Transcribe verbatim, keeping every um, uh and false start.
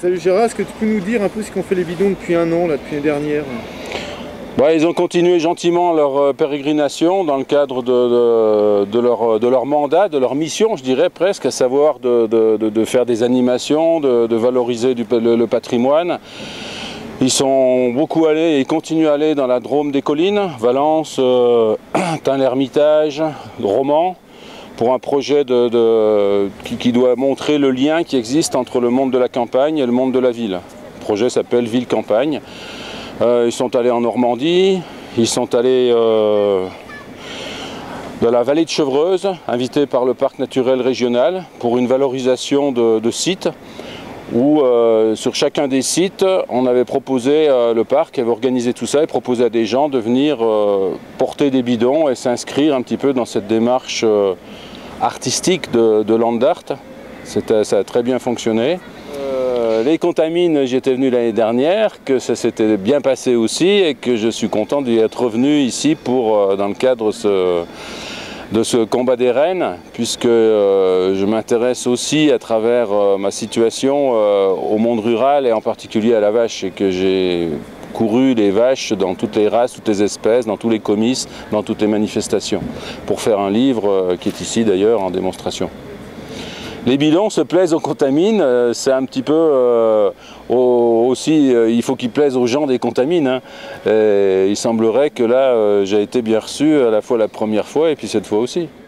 Salut Gérard, est-ce que tu peux nous dire un peu ce qu'ont fait les bidons depuis un an, là, depuis l'année dernière? Bah, ils ont continué gentiment leur pérégrination dans le cadre de, de, de, leur, de leur mandat, de leur mission, je dirais presque, à savoir de, de, de faire des animations, de, de valoriser du, le, le patrimoine. Ils sont beaucoup allés et ils continuent à aller dans la Drôme des collines, Valence, euh, Tain-l'Hermitage, Romans, pour un projet de, de, qui, qui doit montrer le lien qui existe entre le monde de la campagne et le monde de la ville. Le projet s'appelle Ville-Campagne. Euh, ils sont allés en Normandie, ils sont allés euh, dans la vallée de Chevreuse, invités par le parc naturel régional pour une valorisation de, de sites où euh, sur chacun des sites on avait proposé, euh, le parc avait organisé tout ça et proposé à des gens de venir euh, porter des bidons et s'inscrire un petit peu dans cette démarche euh, artistique de, de land art. Ça a très bien fonctionné. Les Contamines, j'étais venu l'année dernière, que ça s'était bien passé aussi et que je suis content d'y être revenu ici pour, dans le cadre ce, de ce combat des rennes, puisque euh, je m'intéresse aussi à travers euh, ma situation euh, au monde rural et en particulier à la vache, et que j'ai couru les vaches dans toutes les races, toutes les espèces, dans tous les comices, dans toutes les manifestations, pour faire un livre euh, qui est ici d'ailleurs en démonstration. Les bidons se plaisent aux Contamines, euh, c'est un petit peu euh, au, aussi, euh, il faut qu'ils plaisent aux gens des Contamines. Hein. Et il semblerait que là, euh, j'ai été bien reçu à la fois la première fois et puis cette fois aussi.